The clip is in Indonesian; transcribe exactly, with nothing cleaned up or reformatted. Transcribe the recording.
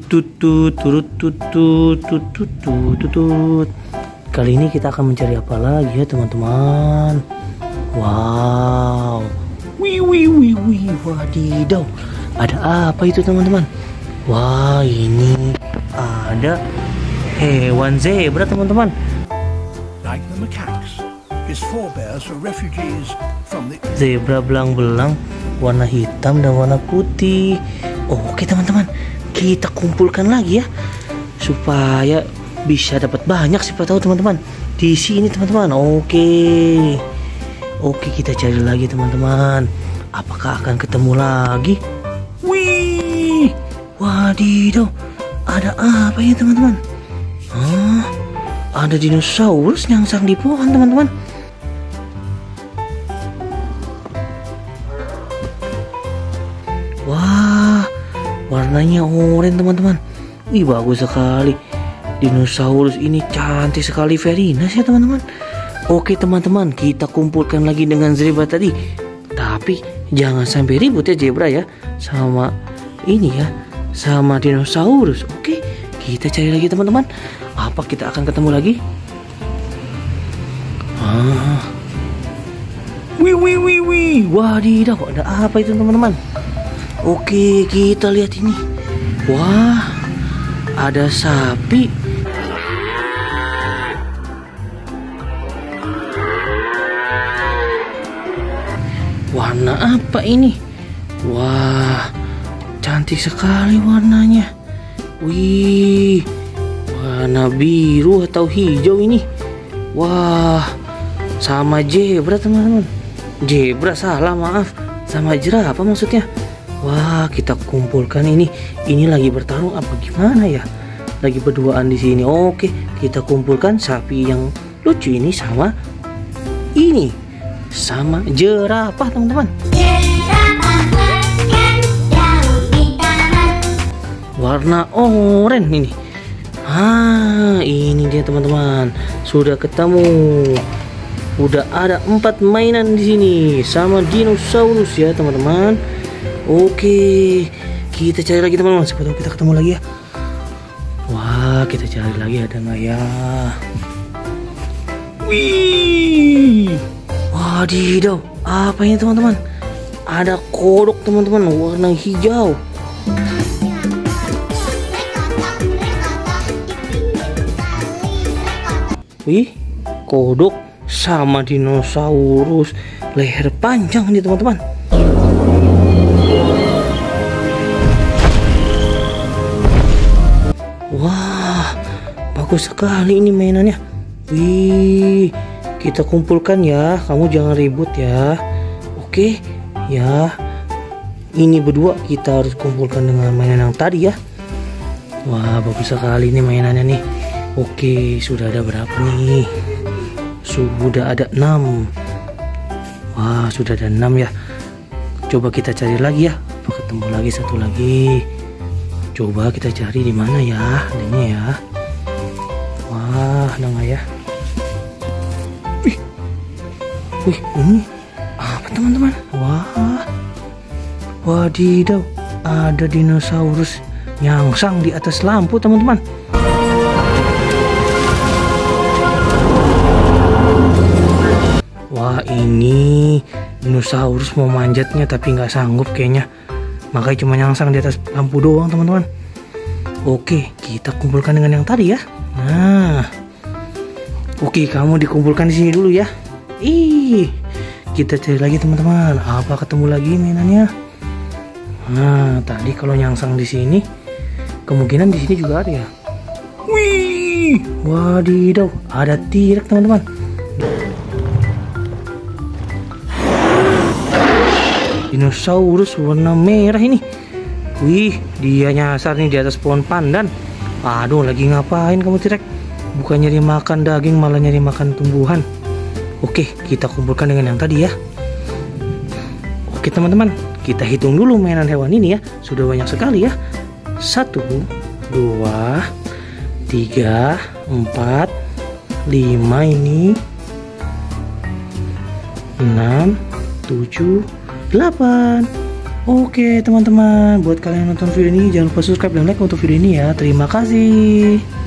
Tutut turut tutut tutut tutut tutut. Kali ini kita akan mencari apa lagi ya teman-teman? Wow, wih wih wih wih, wadidaw, ada apa itu teman-teman? Wah, ini ada hewan zebra teman-teman. Like the macaques, his forebears were refugees from the... Zebra belang-belang, warna hitam dan warna putih. Oke teman-teman, kita kumpulkan lagi ya, supaya bisa dapat banyak, siapa tahu teman-teman di sini teman-teman. Oke, oke kita cari lagi teman-teman. Apakah akan ketemu lagi? Wih, wadidaw, ada apa ya teman-teman? Hah? Ada dinosaurus nyangsang di pohon teman-teman. Wah, warnanya oranye teman-teman. Wih, bagus sekali. Dinosaurus ini cantik sekali, very nice ya teman-teman. Oke teman-teman, kita kumpulkan lagi dengan zebra tadi. Tapi jangan sampai ribut ya zebra ya, sama ini ya, sama dinosaurus. Oke, kita cari lagi teman-teman. Apa kita akan ketemu lagi? Ah. Wih wih wih wih, wadidaw, ada apa itu teman-teman? Oke, kita lihat ini. Wah, ada sapi. Warna apa ini? Wah, cantik sekali warnanya. Wih, warna biru atau hijau ini. Wah, sama zebra teman-teman. Zebra salah, maaf. Sama jerapah maksudnya. Wah, kita kumpulkan ini. Ini lagi bertarung apa gimana ya? Lagi berduaan di sini. Oke, kita kumpulkan sapi yang lucu ini sama ini, sama jerapah teman-teman. Warna oranye ini. Ah, ini dia teman-teman. Sudah ketemu. Udah ada empat mainan di sini sama dinosaurus ya teman-teman. Oke, kita cari lagi teman-teman. Siapa tahu kita ketemu lagi ya. Wah, kita cari lagi ada nggak ya? Wih, wadidaw, apa ini teman-teman? Ada kodok teman-teman, warna hijau. Wih, kodok sama dinosaurus leher panjang nih teman-teman. Wah, bagus sekali ini mainannya. Wih, kita kumpulkan ya. Kamu jangan ribut ya. Oke, ya. Ini berdua kita harus kumpulkan dengan mainan yang tadi ya. Wah, bagus sekali ini mainannya nih. Oke, sudah ada berapa nih? Sudah ada enam. Wah, sudah ada enam ya. Coba kita cari lagi ya. Apa ketemu lagi satu lagi? Coba kita cari di mana ya? Adanya ya. Wah, ada nggak ya? Wih, wih, ini apa teman-teman? Wah, wadidaw, ada dinosaurus nyangsang di atas lampu teman-teman. Wah, ini dinosaurus mau manjatnya tapi nggak sanggup kayaknya. Makanya cuma nyangsang di atas lampu doang teman-teman. Oke, kita kumpulkan dengan yang tadi ya. Nah, oke, kamu dikumpulkan di sini dulu ya. Ih, kita cari lagi teman-teman. Apa ketemu lagi mainannya? Nah, tadi kalau nyangsang di sini, kemungkinan di sini juga ada ya. Wih, wadidaw, ada T-Rex teman-teman. Dinosaurus warna merah ini. Wih, dia nyasar nih di atas pohon pandan. Aduh, lagi ngapain kamu T-Rex? Bukan nyari makan daging, malah nyari makan tumbuhan. Oke, kita kumpulkan dengan yang tadi ya. Oke teman-teman, kita hitung dulu mainan hewan ini ya. Sudah banyak sekali ya. Satu, dua, tiga, empat, lima ini, enam, tujuh, delapan. Oke teman-teman, buat kalian yang nonton video ini jangan lupa subscribe dan like untuk video ini ya. Terima kasih.